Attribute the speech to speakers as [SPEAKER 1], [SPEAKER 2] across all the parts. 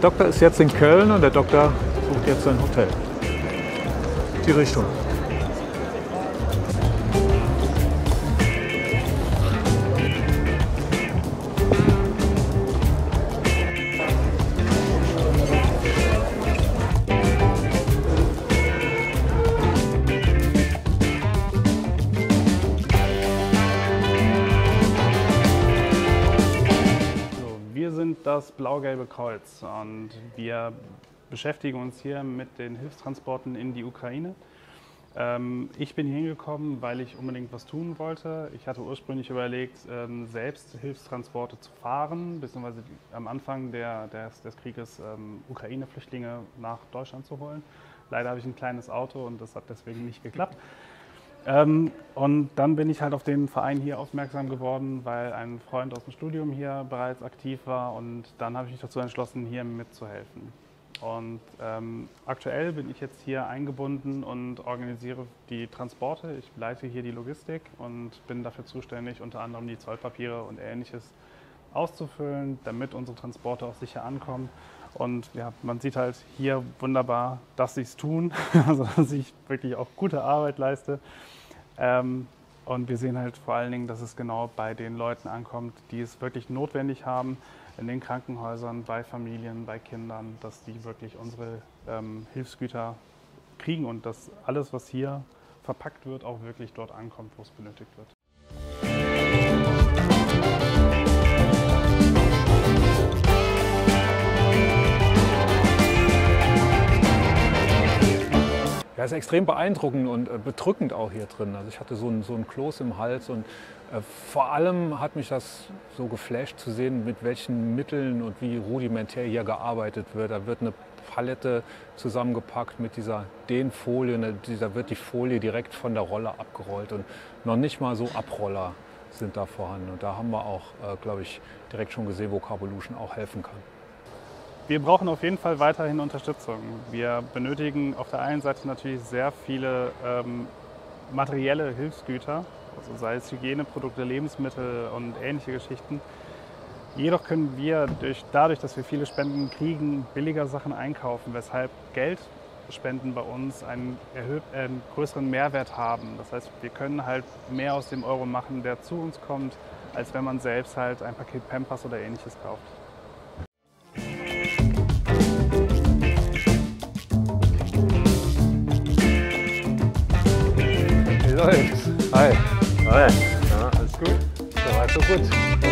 [SPEAKER 1] Doktor ist jetzt in Köln und der Doktor sucht jetzt ein Hotel. Die Richtung.
[SPEAKER 2] Wir sind das Blau-Gelbe Kreuz und wir beschäftigen uns hier mit den Hilfstransporten in die Ukraine. Ich bin hier hingekommen, weil ich unbedingt was tun wollte. Ich hatte ursprünglich überlegt, selbst Hilfstransporte zu fahren, beziehungsweise am Anfang des Krieges Ukraine-Flüchtlinge nach Deutschland zu holen. Leider habe ich ein kleines Auto und das hat deswegen nicht geklappt. Und dann bin ich halt auf den Verein hier aufmerksam geworden, weil ein Freund aus dem Studium hier bereits aktiv war und dann habe ich mich dazu entschlossen, hier mitzuhelfen. Und aktuell bin ich jetzt hier eingebunden und organisiere die Transporte. Ich leite hier die Logistik und bin dafür zuständig, unter anderem die Zollpapiere und Ähnliches auszufüllen, damit unsere Transporte auch sicher ankommen. Und ja, man sieht halt hier wunderbar, dass sie es tun, also dass ich wirklich auch gute Arbeit leiste. Und wir sehen halt vor allen Dingen, dass es genau bei den Leuten ankommt, die es wirklich notwendig haben, in den Krankenhäusern, bei Familien, bei Kindern, dass die wirklich unsere Hilfsgüter kriegen und dass alles, was hier verpackt wird, auch wirklich dort ankommt, wo es benötigt wird.
[SPEAKER 1] Ja, ist extrem beeindruckend und bedrückend auch hier drin. Also ich hatte so ein Kloß im Hals und vor allem hat mich das so geflasht zu sehen, mit welchen Mitteln und wie rudimentär hier gearbeitet wird. Da wird eine Palette zusammengepackt mit dieser Dehnfolie, da wird die Folie direkt von der Rolle abgerollt und noch nicht mal so Abroller sind da vorhanden. Und da haben wir auch, glaube ich, direkt schon gesehen, wo Carvolution auch helfen kann.
[SPEAKER 2] Wir brauchen auf jeden Fall weiterhin Unterstützung. Wir benötigen auf der einen Seite natürlich sehr viele materielle Hilfsgüter, also sei es Hygieneprodukte, Lebensmittel und ähnliche Geschichten. Jedoch können wir dadurch, dass wir viele Spenden kriegen, billiger Sachen einkaufen, weshalb Geldspenden bei uns einen größeren Mehrwert haben. Das heißt, wir können halt mehr aus dem Euro machen, der zu uns kommt, als wenn man selbst halt ein Paket Pampers oder Ähnliches kauft.
[SPEAKER 1] Hi.
[SPEAKER 3] Hi. Ja, alles gut?
[SPEAKER 1] Soweit, so gut.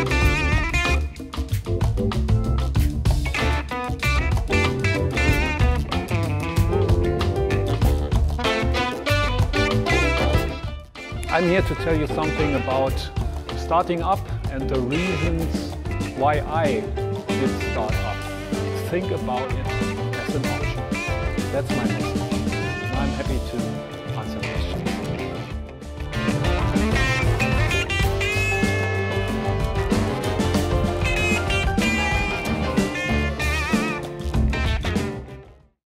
[SPEAKER 1] I'm here to tell you something about starting up and the reasons why I did start up. Think about it as an option. That's my message. I'm happy to